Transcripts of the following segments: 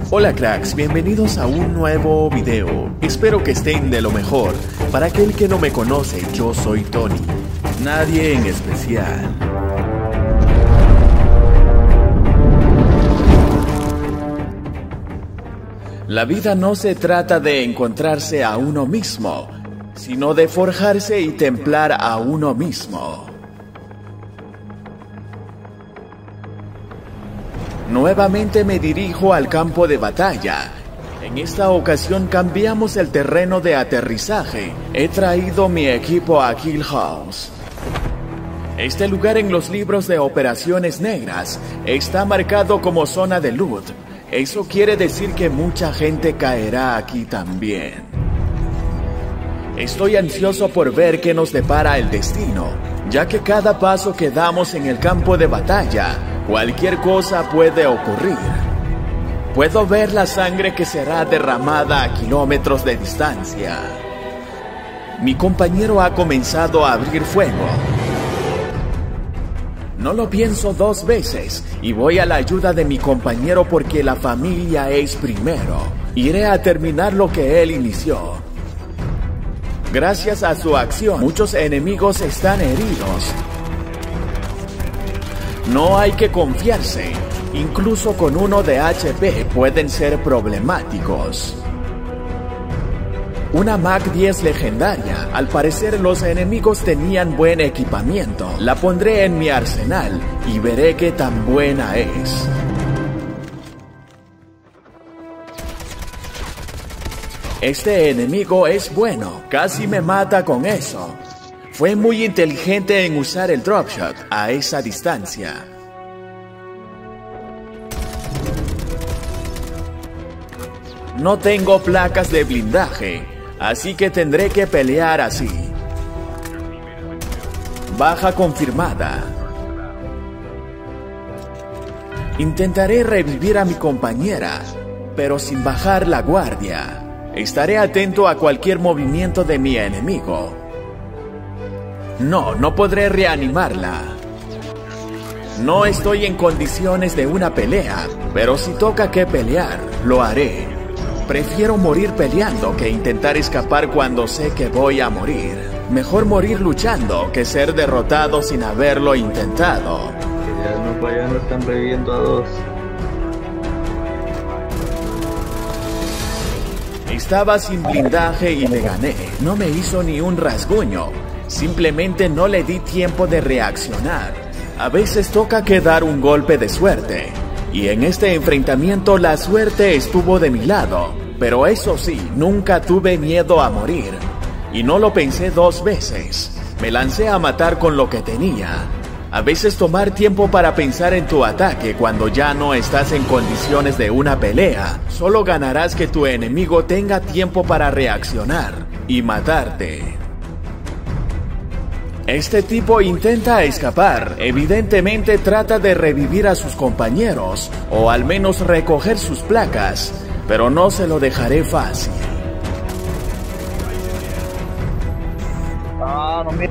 Hola cracks, bienvenidos a un nuevo video. Espero que estén de lo mejor. Para aquel que no me conoce, yo soy Tony. Nadie en especial. La vida no se trata de encontrarse a uno mismo, sino de forjarse y templar a uno mismo. Nuevamente me dirijo al campo de batalla. En esta ocasión cambiamos el terreno de aterrizaje. He traído mi equipo a Kill House. Este lugar en los libros de operaciones negras está marcado como zona de loot. Eso quiere decir que mucha gente caerá aquí también. Estoy ansioso por ver qué nos depara el destino, ya que cada paso que damos en el campo de batalla, cualquier cosa puede ocurrir. Puedo ver la sangre que será derramada a kilómetros de distancia. Mi compañero ha comenzado a abrir fuego. No lo pienso dos veces y voy a la ayuda de mi compañero porque la familia es primero. Iré a terminar lo que él inició. Gracias a su acción, muchos enemigos están heridos. No hay que confiarse. Incluso con uno de HP pueden ser problemáticos. Una Mac 10 legendaria. Al parecer los enemigos tenían buen equipamiento. La pondré en mi arsenal y veré qué tan buena es. Este enemigo es bueno. Casi me mata con eso. Fue muy inteligente en usar el dropshot a esa distancia. No tengo placas de blindaje, así que tendré que pelear así. Baja confirmada. Intentaré revivir a mi compañera, pero sin bajar la guardia. Estaré atento a cualquier movimiento de mi enemigo. No podré reanimarla. No estoy en condiciones de una pelea, pero si toca que pelear, lo haré. Prefiero morir peleando que intentar escapar cuando sé que voy a morir. Mejor morir luchando que ser derrotado sin haberlo intentado. Ya no están reviviendo a dos. Estaba sin blindaje y le gané. No me hizo ni un rasguño. Simplemente no le di tiempo de reaccionar. A veces toca que dar un golpe de suerte. Y en este enfrentamiento la suerte estuvo de mi lado. Pero eso sí, nunca tuve miedo a morir. Y no lo pensé dos veces. Me lancé a matar con lo que tenía. A veces tomar tiempo para pensar en tu ataque cuando ya no estás en condiciones de una pelea, solo ganarás que tu enemigo tenga tiempo para reaccionar y matarte. Este tipo intenta escapar. Evidentemente trata de revivir a sus compañeros, o al menos recoger sus placas, pero no se lo dejaré fácil. No me...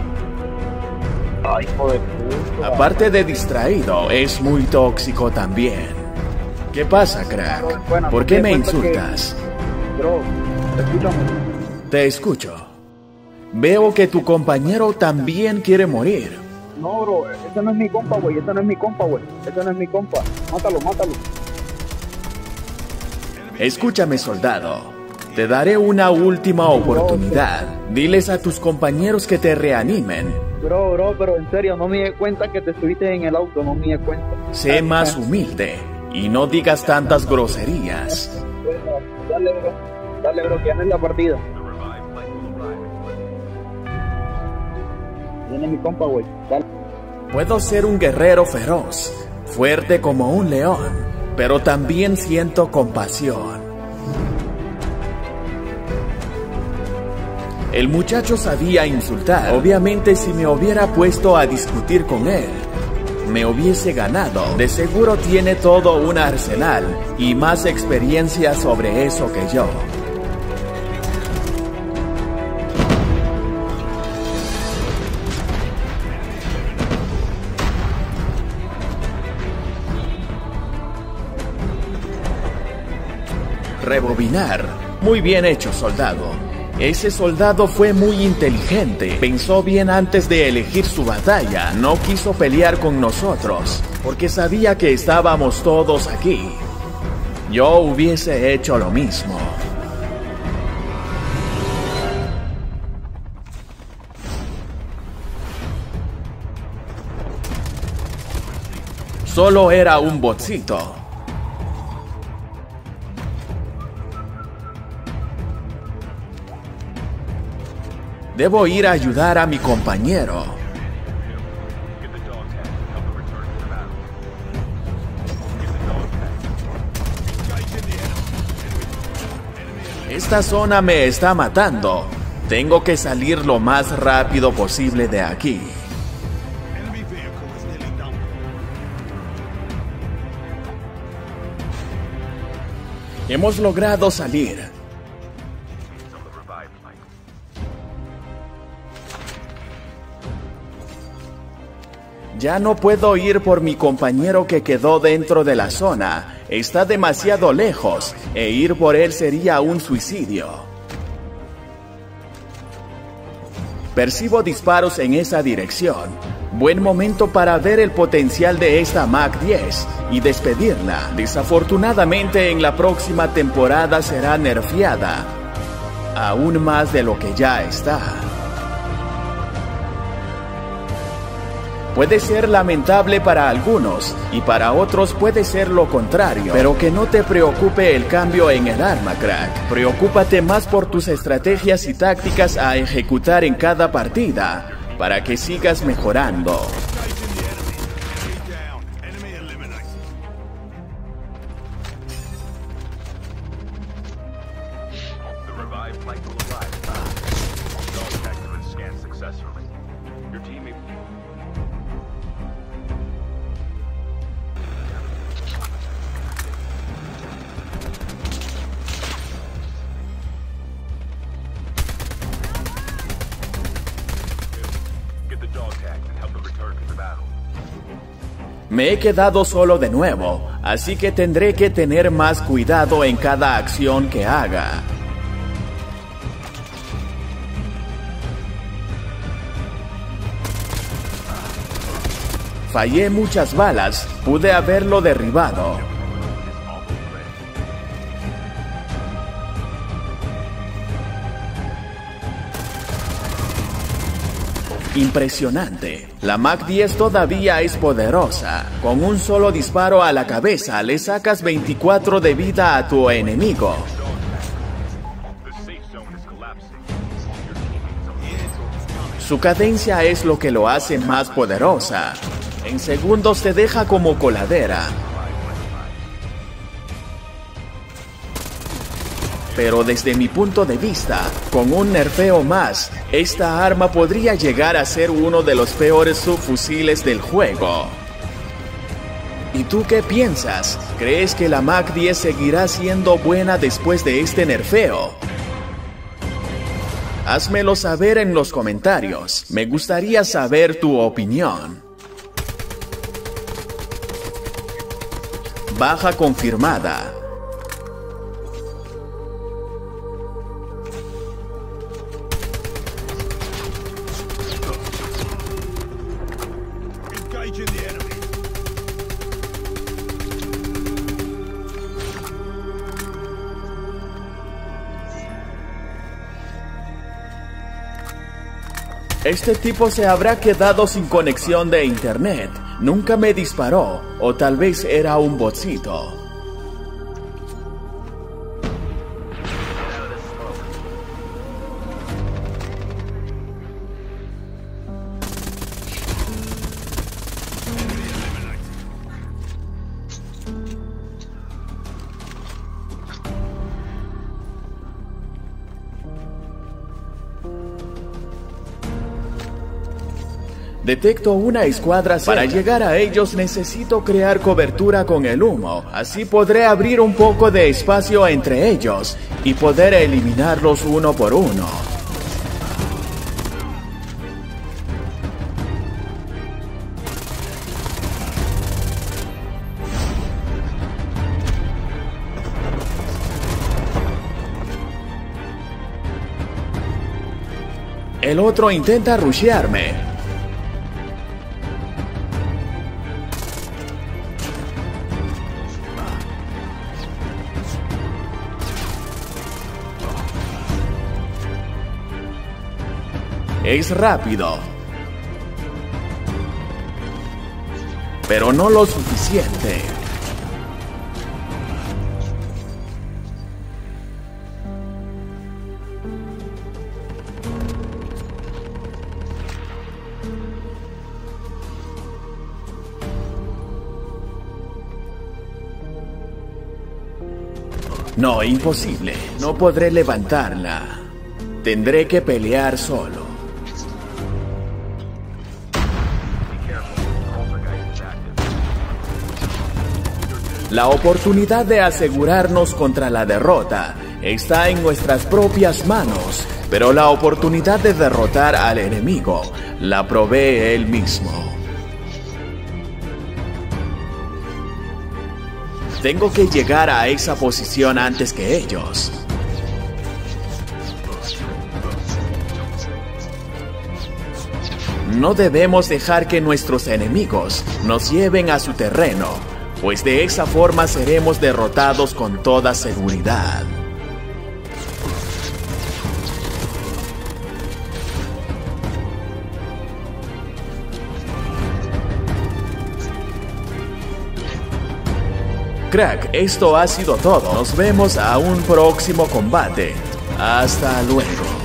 Ay, hijo de puta. Aparte de distraído, es muy tóxico también. ¿Qué pasa, crack? Bueno, ¿Por qué me insultas? Bro, escúchame. Te escucho. Veo que tu compañero también quiere morir. No, bro, ese no es mi compa, güey. Ese no es mi compa, güey. Ese no es mi compa. Mátalo. Escúchame, soldado. Te daré una última oportunidad. Diles a tus compañeros que te reanimen. Bro, pero en serio, no me di cuenta que te subiste en el auto. No me di cuenta. Sé más humilde y no digas tantas groserías. Bueno, dale, bro, que ganes la partida. Viene mi compa, güey. Dale. Puedo ser un guerrero feroz, fuerte como un león, pero también siento compasión. El muchacho sabía insultar. Obviamente si me hubiera puesto a discutir con él, me hubiese ganado. De seguro tiene todo un arsenal y más experiencia sobre eso que yo. Rebobinar. Muy bien hecho, soldado. Ese soldado fue muy inteligente. Pensó bien antes de elegir su batalla. No quiso pelear con nosotros, porque sabía que estábamos todos aquí. Yo hubiese hecho lo mismo. Solo era un botcito. Debo ir a ayudar a mi compañero. Esta zona me está matando. Tengo que salir lo más rápido posible de aquí. Hemos logrado salir. Ya no puedo ir por mi compañero que quedó dentro de la zona. Está demasiado lejos, e ir por él sería un suicidio. Percibo disparos en esa dirección. Buen momento para ver el potencial de esta Mach 10 y despedirla. Desafortunadamente en la próxima temporada será nerfeada, aún más de lo que ya está. Puede ser lamentable para algunos y para otros puede ser lo contrario, pero que no te preocupe el cambio en el arma, crack. Preocúpate más por tus estrategias y tácticas a ejecutar en cada partida, para que sigas mejorando. Me he quedado solo de nuevo, así que tendré que tener más cuidado en cada acción que haga. Fallé muchas balas, pude haberlo derribado. Impresionante. La Mach 10 todavía es poderosa. Con un solo disparo a la cabeza le sacas 24 de vida a tu enemigo. Su cadencia es lo que lo hace más poderosa. En segundos te deja como coladera. Pero desde mi punto de vista, con un nerfeo más, esta arma podría llegar a ser uno de los peores subfusiles del juego. ¿Y tú qué piensas? ¿Crees que la Mach 10 seguirá siendo buena después de este nerfeo? Házmelo saber en los comentarios. Me gustaría saber tu opinión. Baja confirmada. Este tipo se habrá quedado sin conexión de internet. Nunca me disparó, o tal vez era un botcito. Detecto una escuadra cerca. Para llegar a ellos necesito crear cobertura con el humo. Así podré abrir un poco de espacio entre ellos y poder eliminarlos uno por uno. El otro intenta rushearme. Es rápido, pero no lo suficiente. No, imposible. No podré levantarla. Tendré que pelear solo. La oportunidad de asegurarnos contra la derrota está en nuestras propias manos, pero la oportunidad de derrotar al enemigo la provee él mismo. Tengo que llegar a esa posición antes que ellos. No debemos dejar que nuestros enemigos nos lleven a su terreno, pues de esa forma seremos derrotados con toda seguridad. Crack, esto ha sido todo. Nos vemos a un próximo combate. Hasta luego.